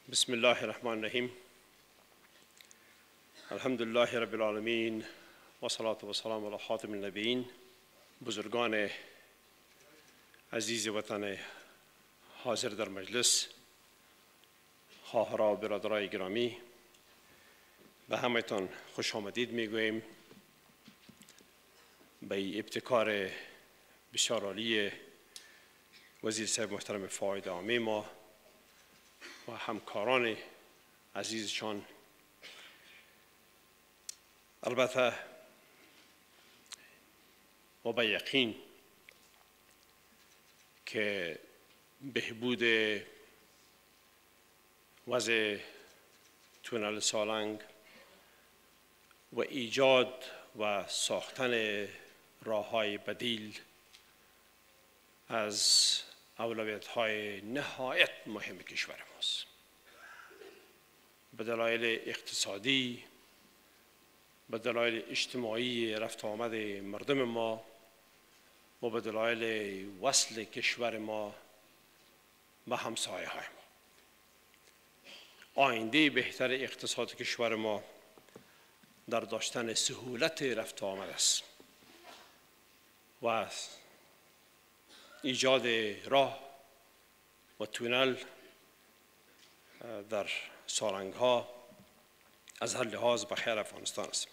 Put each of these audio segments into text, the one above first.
بسم الله الرحمن الرحیم. الحمد لله رب العالمین و صلاة و سلام علی خاتم النبیین. بزرگان عزیز وطن حاضر در مجلس، خواهرها و برادرای گرامی، به همه‌تان خوش آمدید میگوییم به ابتکار بسیار عالی وزیر صاحب محترم فاید عامه ما و همکاران عزیزشان. البته و به یقین که بهبود وضع تونل سالنگ و ایجاد و ساختن راه‌های بدیل از اولویت‌های نهایت مهم کشور ماست. به دلایل اقتصادی، به دلایل اجتماعی رفت آمد مردم ما و به دلایل وصل کشور ما به همسایه های ما. آینده بهتر اقتصاد کشور ما در داشتن سهولت رفت آمد است و ایجاد راه و تونل در سالنگ ها از هر لحاظ به خیر افغانستان است.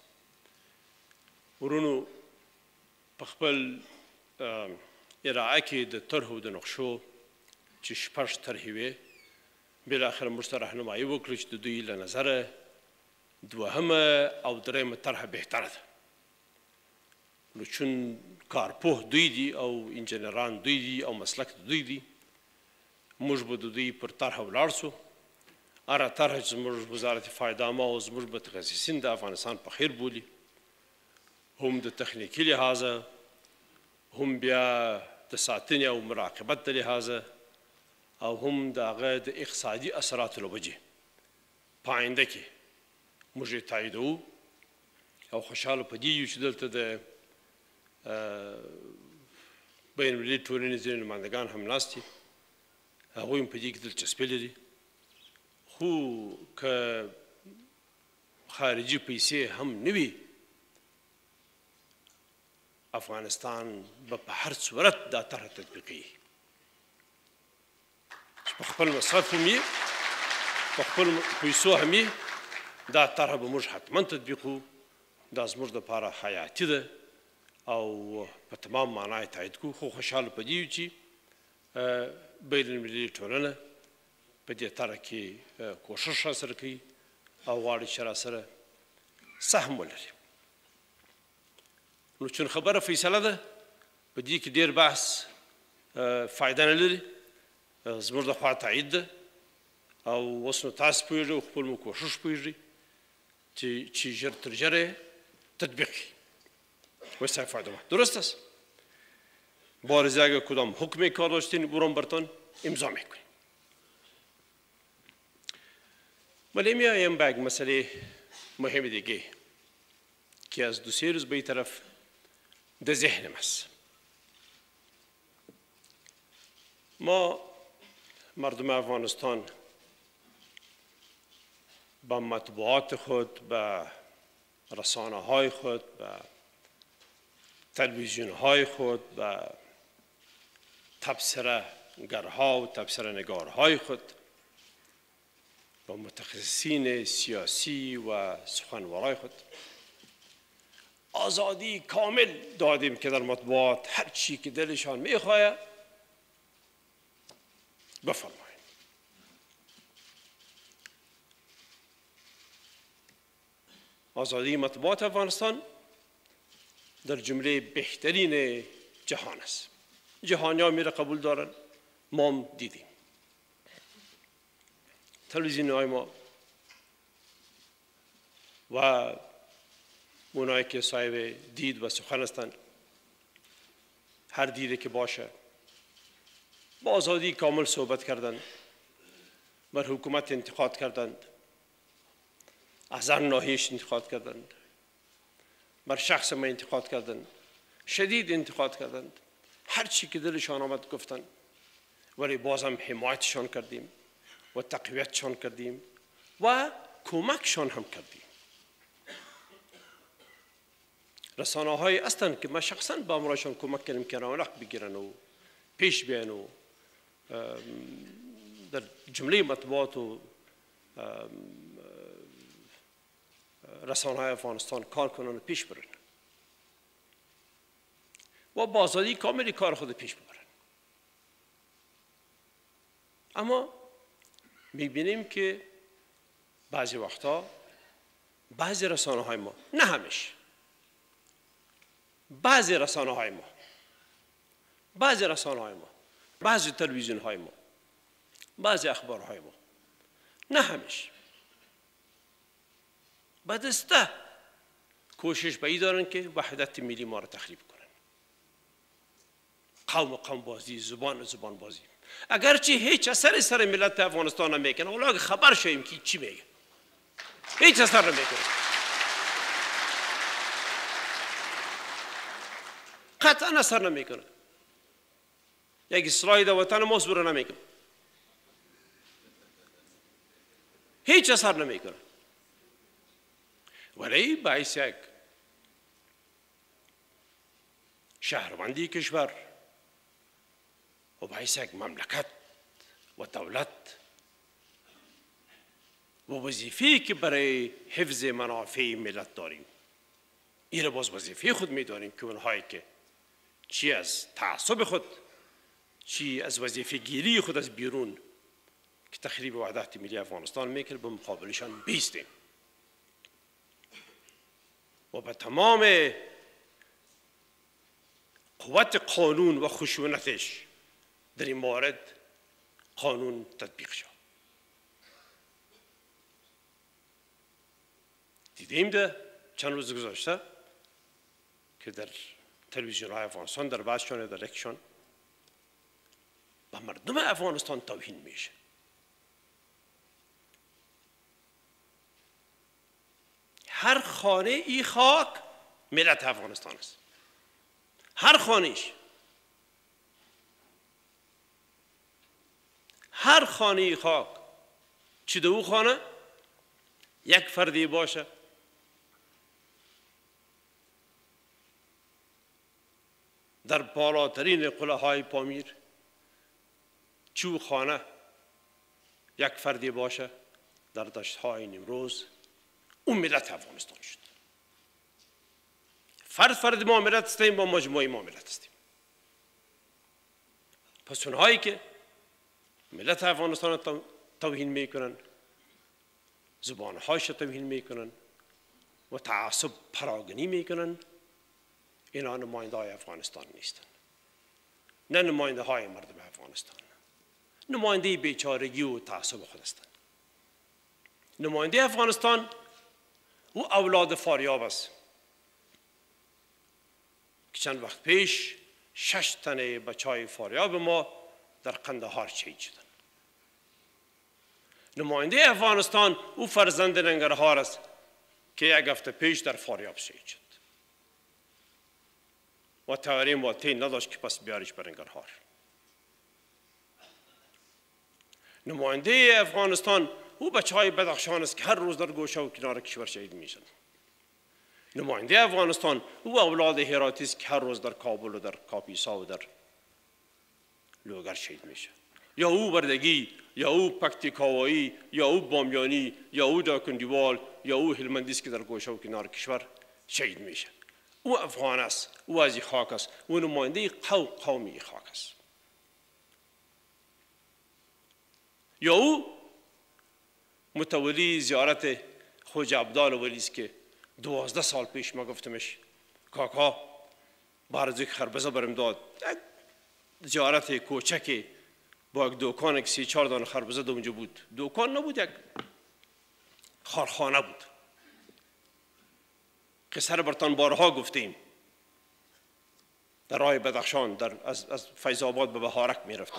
ورونو په خپل ارائه کې د طرحو د نقشو چې شپږ طرحې وې، بالاخره موږ ته راهنمایي وکړه چې د دوی له نظره دوهمه او درېیمه طرحه بهتره ده. نو چون کارپوه دوی دي او انجنیران دوی دي او مسلک دوی دي، موږ به د دوی پر طرحه ولاړ سو. هره طرحه چې زموږ وزارت فاید عامه او زموږ متخصصین د افغانستان په خیر بولي، هم د تخنیکي لحاظه، هم بیا د ساتنې او مراقبت د لحاظه، او هم د هغه د اقتصادي اثراتو له وجې په آینده کې موږ یې تاییدوو او خوشحاله په دې یو چې دلته د بین المللي ټولنې ځینې نمایندګان هم ناست دي، هغوی هم په دې کې دلچسپي لري. خو که خارجي پیسې هم نه وي، افغانستان به په هر صورت دا طرح تطبیقوي چې په خپل مصرف هم یې، په خپل پیسو هم یې، دا طرح به موږ حتما تطبیقو. دا زموږ دپاره حیاتي ده او په تمام معنا یې تایید کړو. خو خوشحاله په دې یو چې بین المللي ټولنه په دې طرح کې کوشش راسره کوي او غواړي چې راسره سهم ولري. نو چون خبره فیصله ده، په دې کې ډېر بحث فایده نه لري. زموږ لخوا تایید ده او اوس نو تاسو پوهېږئ او خپل مو کوشش پوهېږئ چې ژر تر ژره تطبیق کړي. استفاده ما درست است. بارزی اگر کدام حکمی کار داشتین برام برتون امضا میکنیم. ولی میایم به یک مسئله مهم دیگه که از دو سه روز به این طرف در ذهنم است. ما مردم افغانستان با مطبوعات خود، با رسانه های خود، با تلویزیون های خود، با تبصره گرها و تبصره نگارهای خود، با متخصصین سیاسی و سخنورای خود آزادی کامل دادیم که در مطبوعات هر چی که دلشان میخواهد بفرمایید. آزادی مطبوعات افغانستان در جمله بهترین جهان است. جهانی‌ها میره قبول دارن، ما هم دیدیم. تلویزیون‌های ما و اونایی که صاحب دید و سخن هستند، هر دیده که باشه با آزادی کامل صحبت کردند، بر حکومت انتقاد کردند، از هر ناحیه‌اش انتقاد کردند، بر شخص ما انتقاد کردند، شدید انتقاد کردند، هر چی که دلشان آمد گفتند، ولی بازم حمایتشان کردیم. و تقویتشان کردیم و کمکشان هم کردیم. رسانه های هستند که ما شخصا با امرایشان کمک کردیم که رونق بگیرن و پیش بیان و در جمله مطبوعات و رسانه های افغانستان کار کنن و پیش برن و با آزادی کاملی کار خود پیش ببرن. اما میبینیم که بعضی وقتا بعضی رسانه های ما، نه همیشه، بعضی رسانه های ما، بعضی تلویزیون های ما، بعضی اخبار های ما، نه همیشه، بدسته کوشش به این دارن که وحدت ملی ما را تخریب کنن. قوم بازی، زبان بازی. اگرچه هیچ اثری سر ملت افغانستان نمیکنه، ولی اگه خبر شویم که چی میگه، هیچ اثر نمیکنه، قطعا اثر نمیکنه. یک اصلاحی در وطن ما صورت نمیکنه، هیچ اثر نمیکنه. ولی باعث یک شهروندی کشور و باعث یک مملکت و دولت و وظیفه‌ای که برای حفظ منافع ملت داریم، این را باز وظیفه خود می‌دانیم که اونهایی که چی از تعصب خود، چی از وظیفه گیری خود از بیرون که تخریب وحدت ملی افغانستان میکنه، به مقابلشان بیستیم و به تمام قوت قانون و خشونتش در این مورد قانون تطبیق شد. دیدیم ده چند روز گذشته که در تلویزیون های افغانستان در بعضشان در یکشان به مردم افغانستان توهین میشه. هر خانه ای خاک ملت افغانستان است، هر خانهش، هر خانه ای خاک، چه دو خانه یک فردی باشه، در بالاترین قله های پامیر چو خانه یک فردی باشه، در دشت های نیمروز، اون ملت افغانستان شد. فرد ما ملت هستیم، با مجموعه ما ملت هستیم. پس اونهایی که ملت افغانستان توهین میکنن، زبانهاش توهین میکنن و تعصب پراگنی میکنن، اینا نماینده های افغانستان نیستن، نه نماینده های مردم افغانستان، نماینده بیچارگی و تعصب خود هستند. نماینده افغانستان او اولاد فاریاب است که چند وقت پیش 6 تن بچهای فاریاب ما در قندهار شهید شدند. نماینده افغانستان او فرزند ننگرهار است که یک هفته پیش در فاریاب شهید شد و تحریم و تین نداشت که پس بیارش بر ننگرهار. نماینده افغانستان او بچهای بدخشان است که هر روز در گوشه و کنار کشور شهید میشن. نماینده افغانستان او اولاد هراتی است که هر روز در کابل و در کاپیسا و در لوگر شهید میشه. یا او بردگی، یا او پکتیکاوایی، یا او بامیانی، یا او داکندیوال، یا او هلمندی است که در گوشه و کنار کشور شهید میشه. او افغان است، او از خاک است، او نماینده قومی خاک است. یا او متولی زیارت خواجه عبدال ولی است که 12 سال پیش ما گفتمش کاکا بارز یک خربزه برم داد، یک زیارت کوچک با یک دکان که 3-4 دانه خربزه اونجا بود. دکان نبود، یک کارخانه بود. قصه را برتان بارها گفتیم. در راه بدخشان از فیض آباد به بهارک می رفتیم.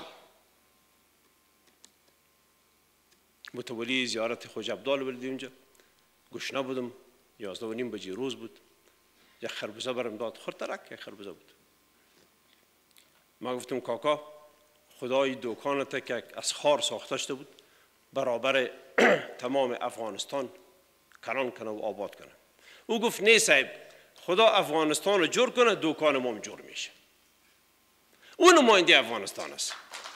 متولی زیارت خواجه عبدال ولی اونجا گشنه بودم، 11:30 بجه روز بود. یک خربزه برم داد، خورترک یک خربزه بود. ما گفتم کاکا خدای دکانت که از خار ساخته شده بود برابر تمام افغانستان کلان کنه و آباد کنه. او گفت نه صاحب، خدا افغانستان رو جور کنه، دکان ما هم جور میشه. او نماینده افغانستان است،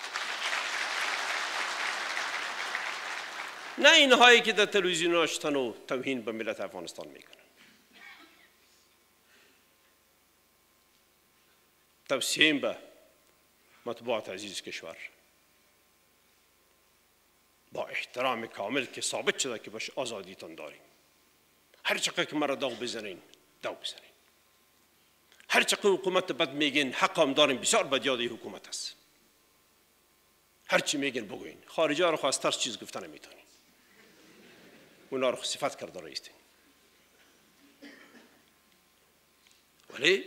نه اینهایی که در تلویزیون هستن و توهین به ملت افغانستان میکنن. توصیه به مطبوعات عزیز کشور با احترام کامل که ثابت شده که باش آزادیتان داریم، هر چقدر که مرا داغ بزنین داغ بزنین، هر چقدر حکومت بد میگین حق هم داریم، بسیار بدیاد حکومت است، هر چی میگین بگوین، خارجی ها رو خواست ترس چیز گفتن نمیتونین، اونا رو صفت کرده رایستین. ولی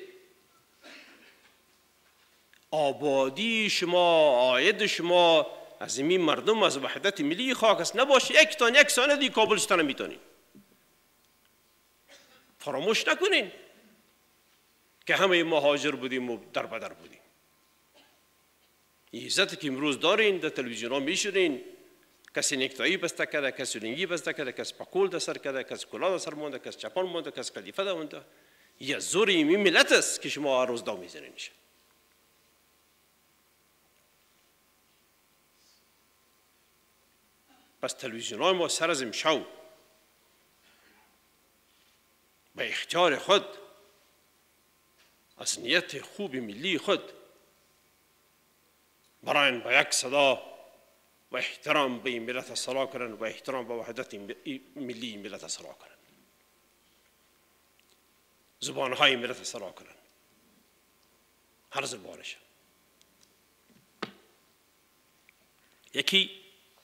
آبادی شما، آید شما از این مردم، از وحدت ملی خاک است نباشه، یک تا یک ثانیه دی کابلستان میتونین. فراموش نکنین که همه مهاجر بودیم و در بدر بودیم. این عزت که امروز دارین، در تلویزیون ها میشونین، کسی نکتایی بسته کرده، کسی رنگی بسته کرده، کسی پاکول در سر کرده، کسی کلاه در سر مونده، کسی چپان مونده، کسی قلیفه در مونده. یه زور این ملت است که شما هر روز داو میزنینش. پس تلویزیون های ما سر از امشو به اختیار خود، از نیت خوب ملی خود، برای به یک صدا و احترام به این ملت صلاح کنن و احترام به وحدت ملی ملت صلاح کنن، زبانهای ملت صلاح کنن، هر زبانش. یکی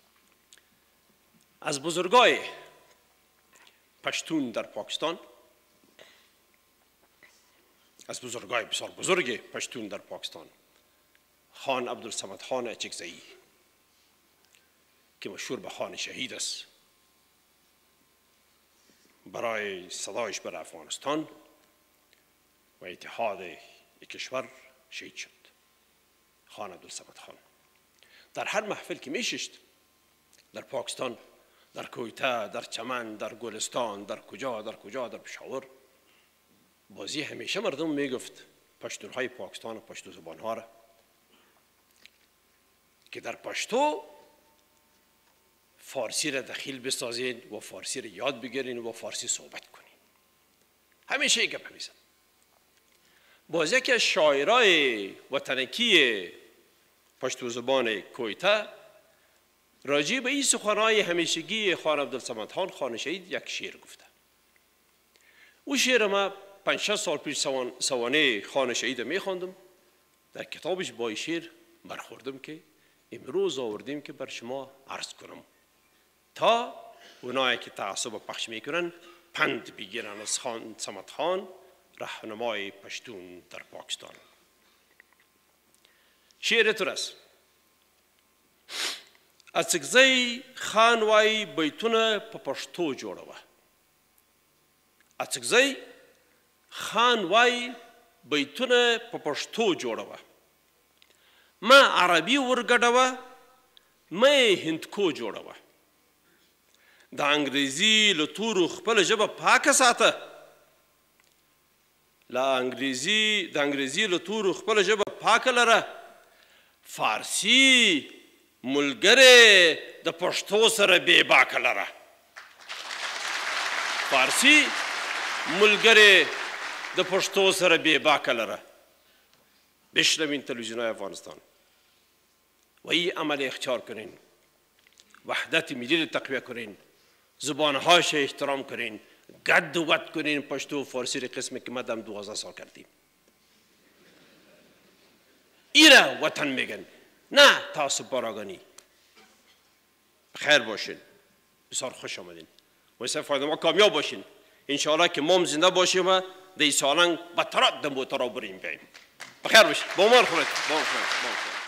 از بزرگای پشتون در پاکستان، از بزرگای بسیار بزرگ پشتون در پاکستان، خان عبدالصمد خان اچکزئی که مشهور به خان شهید است، برای صدایش بر افغانستان و اتحاد کشور شهید شد. خان عبدالصمد خان در هر محفل که میشست در پاکستان، در کویته، در چمن، در گلستان، در کجا در پشاور، بازی همیشه مردم میگفت پشتونهای پاکستان و پشتو زبانها را که در پشتو فارسی را دخیل بسازین و فارسی را یاد بگیرین و فارسی صحبت کنین. همیشه یک گپ همیشه. باز یکی از شاعرای وطنکی پشتو زبان کویته راجع به این سخنهای همیشگی خان عبدالصمد خان خان شهید یک شعر گفته. او شعر ما 5-6 سال پیش سوانه خان شهید میخواندم، در کتابش با این شعر برخوردم که امروز آوردیم که بر شما عرض کنم تا اونایی که تعصب پخش میکنن پند بگیرن از خان صمد خان، راهنمای پشتون در پاکستان. شعر تو است: اڅکزی خان وای بیتونه په پښتو جوړوه. اڅکزی خان وای بیتونه په پښتو جوړوه. ما عربي ورګډوه، ما هندکو جوړوه. د انګریزي له تورو خپل ژبه پاکه ساته. د انګریزي له تورو خپل ژبه پاکه لره. فارسي ملګری د پښتو سره بې باکه لره. فارسي ملګری د پښتو سره بې باکه لره. بشنوین تلویزیونهای افغانستان و این عمل اختیار کنین، وحدت ملی را تقویه کنین، زبانهاش احترام کنین، گد و ود کنین پشتو و فارسی را قسمی که ما دم 12 سال کردیم. ایره وطن میگن، نه تعصب پاراگانی. بخیر باشین، بسیار خوش آمدین. ویسه فایده ما کامیاب باشین. انشاءالله که ما زنده باشیم و دی سالنگ بطرات دم و ترا بریم بیاییم. بخیر باشین. با ما خودت.